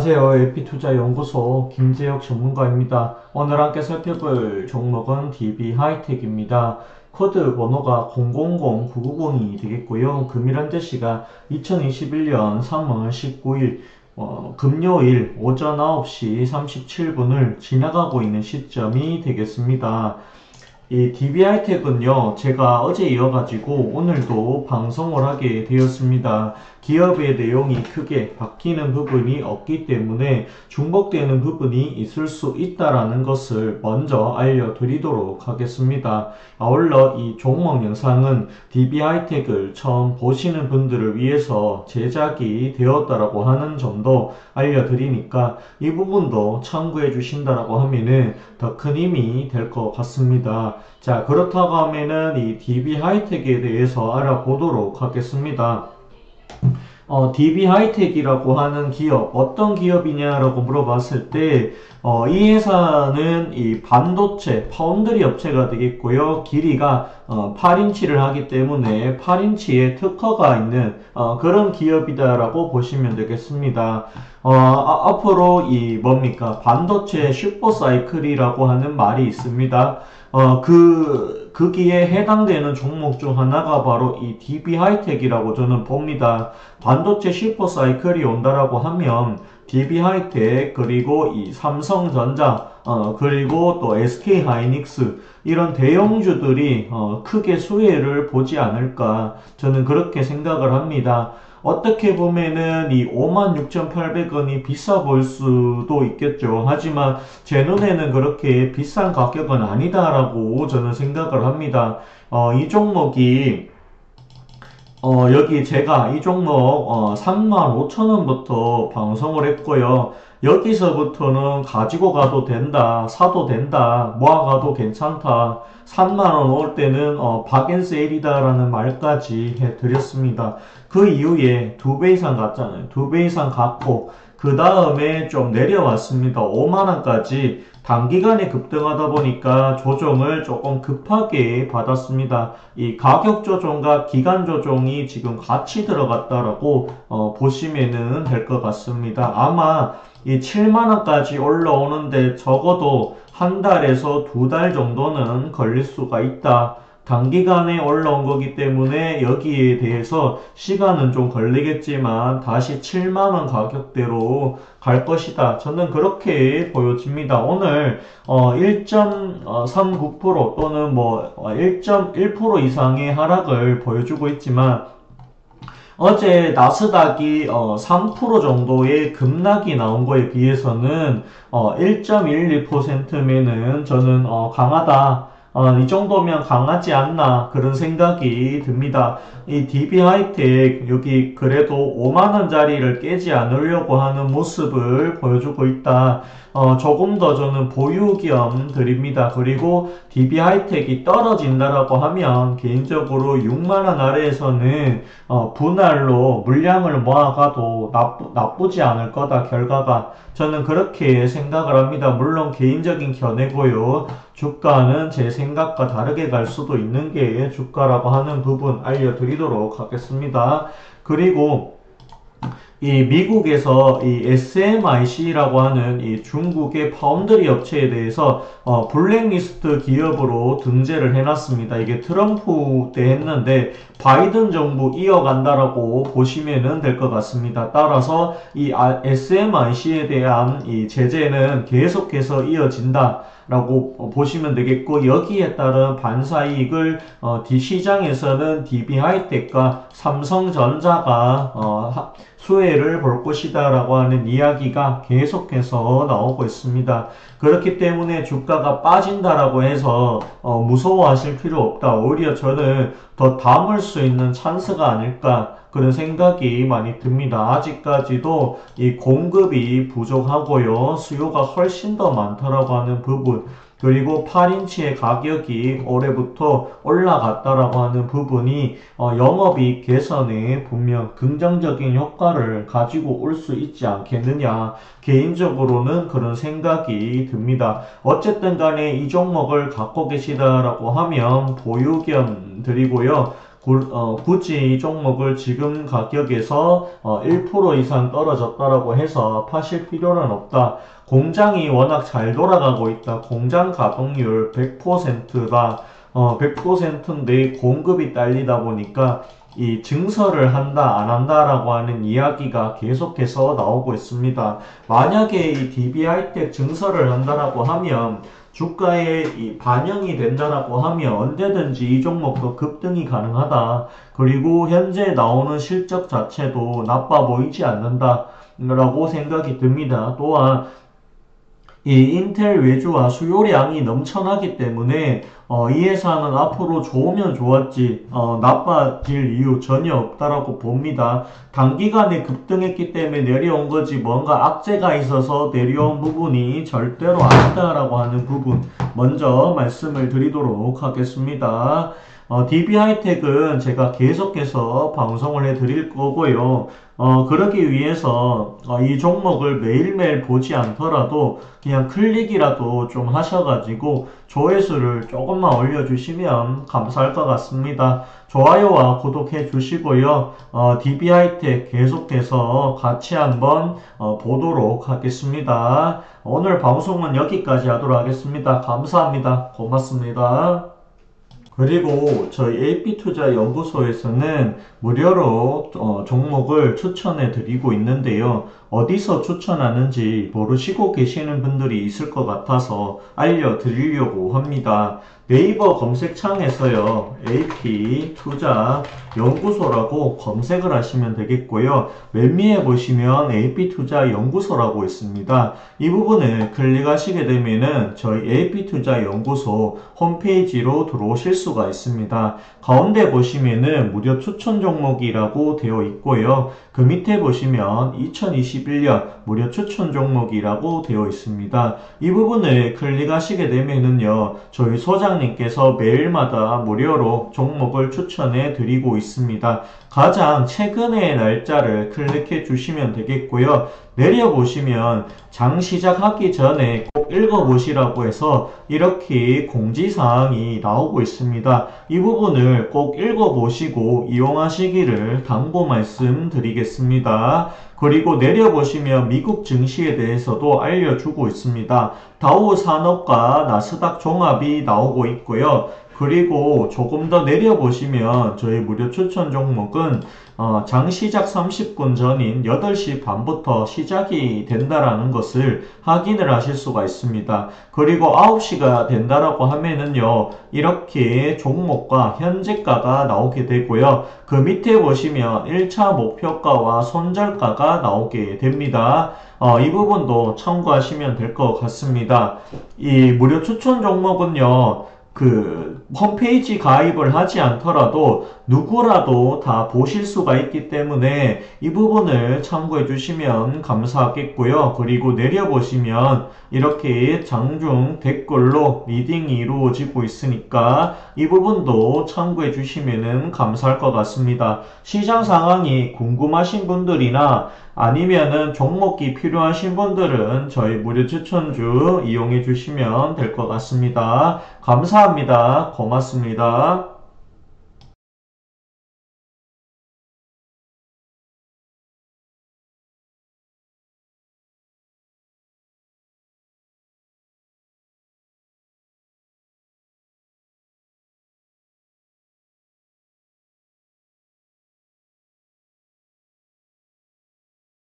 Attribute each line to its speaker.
Speaker 1: 안녕하세요. LP투자연구소 김재혁 전문가입니다. 오늘 함께 살펴볼 종목은 DB하이텍입니다. 코드 번호가 000990이 되겠고요. 금일 현재시가 2021년 3월 19일 금요일 오전 9시 37분을 지나가고 있는 시점이 되겠습니다. 이 DB하이텍은요, 제가 어제 이어가지고 오늘도 방송을 하게 되었습니다. 기업의 내용이 크게 바뀌는 부분이 없기 때문에 중복되는 부분이 있을 수 있다라는 것을 먼저 알려드리도록 하겠습니다. 아울러 이 종목 영상은 DB하이텍을 처음 보시는 분들을 위해서 제작이 되었다라고 하는 점도 알려드리니까 이 부분도 참고해 주신다라고 하면은 더 큰 힘이 될 것 같습니다. 자, 그렇다고 하면은 이 DB하이텍에 대해서 알아보도록 하겠습니다. DB하이텍이라고 하는 기업, 어떤 기업이냐라고 물어봤을 때, 이 회사는 이 반도체, 파운드리 업체가 되겠고요. 길이가 8인치를 하기 때문에 8인치의 특허가 있는 그런 기업이다라고 보시면 되겠습니다. 앞으로 이 뭡니까? 반도체 슈퍼사이클이라고 하는 말이 있습니다. 거기에 해당되는 종목 중 하나가 바로 이 DB하이텍이라고 저는 봅니다. 반도체 슈퍼사이클이 온다라고 하면 DB하이텍 그리고 이 삼성전자 그리고 또 SK하이닉스 이런 대형주들이 크게 수혜를 보지 않을까 저는 그렇게 생각을 합니다. 어떻게 보면은 이 56,800원이 비싸 보일 수도 있겠죠. 하지만 제 눈에는 그렇게 비싼 가격은 아니다라고 저는 생각을 합니다. 이 종목이 여기 제가 이 종목 35,000원부터 방송을 했고요. 여기서부터는 가지고 가도 된다, 사도 된다, 모아가도 괜찮다, 3만원 올 때는 박앤세일이다라는 말까지 해드렸습니다. 그 이후에 2배 이상 갔잖아요. 2배 이상 갔고 그 다음에 좀 내려왔습니다. 5만원까지 단기간에 급등하다 보니까 조정을 조금 급하게 받았습니다. 이 가격 조정과 기간 조정이 지금 같이 들어갔다라고 보시면 될 것 같습니다. 아마 이 7만원까지 올라오는데 적어도 한 달에서 2달 정도는 걸릴 수가 있다. 단기간에 올라온 거기 때문에 여기에 대해서 시간은 좀 걸리겠지만 다시 7만원 가격대로 갈 것이다. 저는 그렇게 보여집니다. 오늘 1.39% 또는 뭐 1.1% 이상의 하락을 보여주고 있지만 어제 나스닥이 3% 정도의 급락이 나온 거에 비해서는 1.12%면은 저는 강하다. 이 정도면 강하지 않나 그런 생각이 듭니다. 이 DB하이텍 여기 그래도 5만원짜리를 깨지 않으려고 하는 모습을 보여주고 있다. 조금 더 저는 보유겸 드립니다. 그리고 DB하이텍이 떨어진다라고 하면 개인적으로 6만원 아래에서는 분할로 물량을 모아가도 나쁘지 않을 거다 결과가. 저는 그렇게 생각을 합니다. 물론 개인적인 견해고요. 주가는 제 생각과 다르게 갈 수도 있는 게 주가라고 하는 부분 알려드리도록 하겠습니다. 그리고 이 미국에서 이 SMIC라고 하는 이 중국의 파운드리 업체에 대해서 블랙리스트 기업으로 등재를 해놨습니다. 이게 트럼프 때 했는데 바이든 정부 이어간다라고 보시면 될 것 같습니다. 따라서 이 SMIC에 대한 이 제재는 계속해서 이어진다. 라고 보시면 되겠고 여기에 따른 반사이익을 시장에서는 DB하이텍과 삼성전자가 수혜를 볼 것이다 라고 하는 이야기가 계속해서 나오고 있습니다. 그렇기 때문에 주가가 빠진다라고 해서 무서워하실 필요 없다. 오히려 저는 더 담을 수 있는 찬스가 아닐까 그런 생각이 많이 듭니다. 아직까지도 이 공급이 부족하고요. 수요가 훨씬 더 많다라고 하는 부분 그리고 8인치의 가격이 올해부터 올라갔다라고 하는 부분이 영업이익 개선에 분명 긍정적인 효과를 가지고 올 수 있지 않겠느냐 개인적으로는 그런 생각이 듭니다. 어쨌든 간에 이 종목을 갖고 계시다라고 하면 보유견 드리고요. 굳이 이 종목을 지금 가격에서 1% 이상 떨어졌다라고 해서 파실 필요는 없다. 공장이 워낙 잘 돌아가고 있다. 공장 가동률 100%다. 100%인데 공급이 딸리다 보니까 이 증설을 한다, 안 한다라고 하는 이야기가 계속해서 나오고 있습니다. 만약에 이 DB하이텍 증설을 한다라고 하면 주가에 이 반영이 된다라고 하면 언제든지 이 종목도 급등이 가능하다. 그리고 현재 나오는 실적 자체도 나빠 보이지 않는다. 라고 생각이 듭니다. 또한 이 인텔 외주와 수요량이 넘쳐나기 때문에 이 회사는 앞으로 좋으면 좋았지 나빠질 이유 전혀 없다라고 봅니다. 단기간에 급등했기 때문에 내려온 거지 뭔가 악재가 있어서 내려온 부분이 절대로 아니다라고 하는 부분 먼저 말씀을 드리도록 하겠습니다. DB하이텍은 제가 계속해서 방송을 해드릴 거고요. 그러기 위해서 이 종목을 매일매일 보지 않더라도 그냥 클릭이라도 좀 하셔가지고 조회수를 조금만 올려주시면 감사할 것 같습니다. 좋아요와 구독해 주시고요. DB하이텍 계속해서 같이 한번 보도록 하겠습니다. 오늘 방송은 여기까지 하도록 하겠습니다. 감사합니다. 고맙습니다. 그리고 저희 AP투자연구소에서는 무료로 종목을 추천해 드리고 있는데요. 어디서 추천하는지 모르시고 계시는 분들이 있을 것 같아서 알려드리려고 합니다. 네이버 검색창에서요. AP투자연구소라고 검색을 하시면 되겠고요. 맨 위에 보시면 AP투자연구소라고 있습니다. 이 부분을 클릭하시게 되면은 저희 AP투자연구소 홈페이지로 들어오실 수가 있습니다. 가운데 보시면은 무료 추천 종목이라고 되어 있고요. 그 밑에 보시면 2021년 무료 추천 종목이라고 되어 있습니다. 이 부분을 클릭하시게 되면은요, 저희 소장님께서 매일마다 무료로 종목을 추천해 드리고 있습니다. 가장 최근의 날짜를 클릭해 주시면 되겠고요. 내려보시면 장 시작하기 전에 꼭 읽어보시라고 해서 이렇게 공지사항이 나오고 있습니다. 이 부분을 꼭 읽어보시고 이용하시기를 당부 말씀드리겠습니다. 그리고 내려보시면 미국 증시에 대해서도 알려주고 있습니다. 다우 산업과 나스닥 종합이 나오고 있고요. 그리고 조금 더 내려보시면 저희 무료 추천 종목은 장 시작 30분 전인 8시 반부터 시작이 된다라는 것을 확인을 하실 수가 있습니다. 그리고 9시가 된다라고 하면은요, 이렇게 종목과 현재가가 나오게 되고요. 그 밑에 보시면 1차 목표가와 손절가가 나오게 됩니다. 이 부분도 참고하시면 될 것 같습니다. 이 무료 추천 종목은요, 홈페이지 가입을 하지 않더라도 누구라도 다 보실 수가 있기 때문에 이 부분을 참고해 주시면 감사하겠고요. 그리고 내려보시면 이렇게 장중 댓글로 리딩이 이루어지고 있으니까 이 부분도 참고해 주시면 감사할 것 같습니다. 시장 상황이 궁금하신 분들이나 아니면은 종목이 필요하신 분들은 저희 무료 추천주 이용해 주시면 될 것 같습니다. 감사합니다. 고맙습니다.